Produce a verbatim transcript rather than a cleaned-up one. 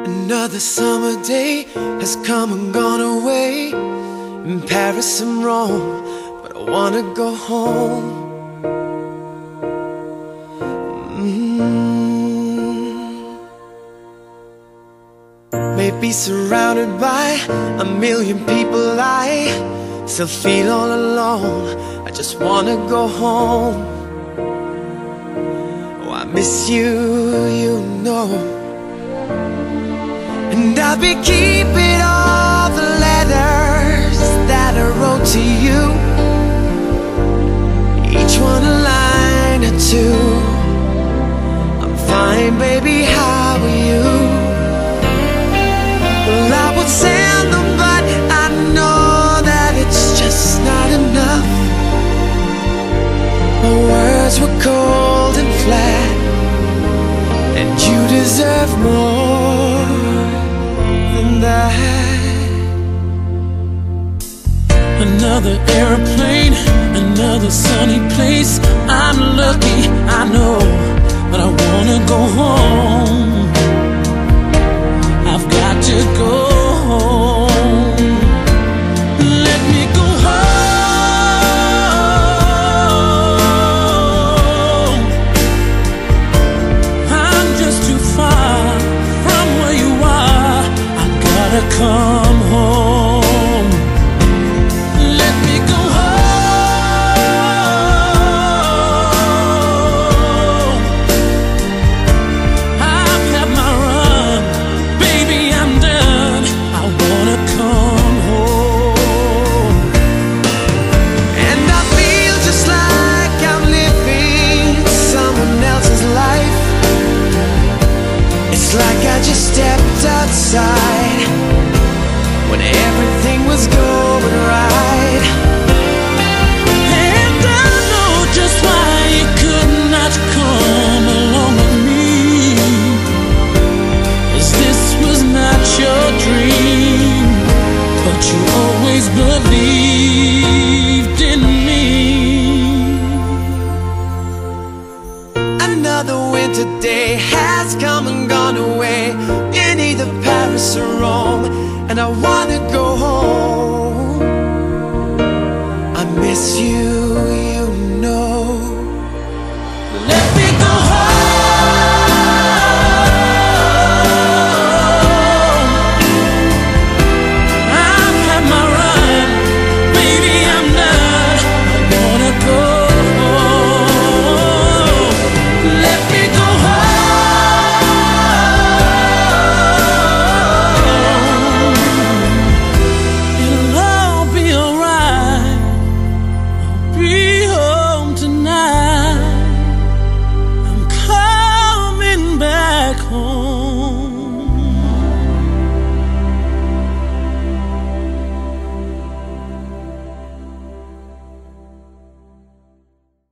Another summer day has come and gone away. In Paris and Rome, but I wanna go home. mm. Maybe surrounded by a million people, I still feel all alone. I just wanna go home. Oh, I miss you, you know. And I'll be keeping all the letters that I wrote to you, each one a line or two. I'm fine, baby, how are you? Well, I would send them, but I know that it's just not enough. My words were cold and flat, and you deserve more than that. Another airplane, another sunny place. I'm lucky, I know, but I wanna go home. I've got to go home. Let me go home. I'm just too far from where you are. I gotta come home. Let me go home. I've had my run, baby, I'm done. I wanna come home. And I feel just like I'm living someone else's life. It's like I just stepped outside when everything was going right. And I know just why you could not come along with me, 'cause this was not your dream, but you always believed